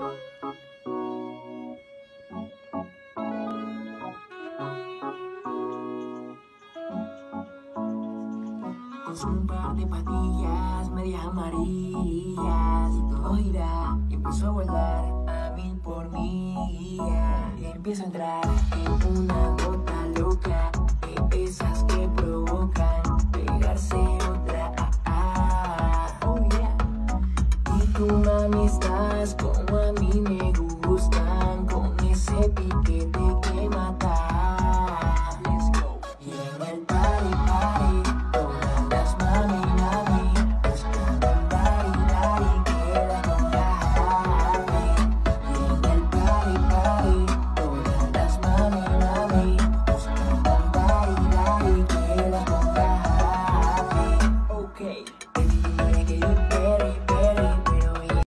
Consumo un par de pastillas, medias amarillas y todo gira y empiezo a volar a 1000 por milla. Y empiezo a entrar en una gota loca, esas que provocan pegarse otra. Oh yeah. Y tú, mami, estás como a mí me gustan, con ese piquete que